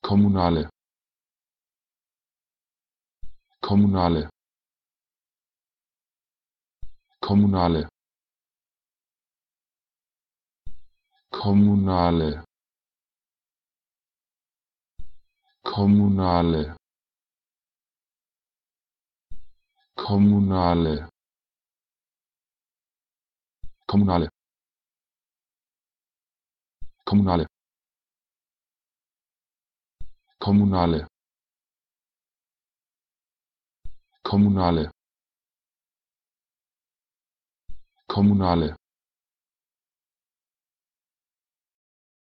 Kommunale, kommunale, kommunale, kommunale, comunale, comunale, comunale, comunale, comunale, comunale, comunale,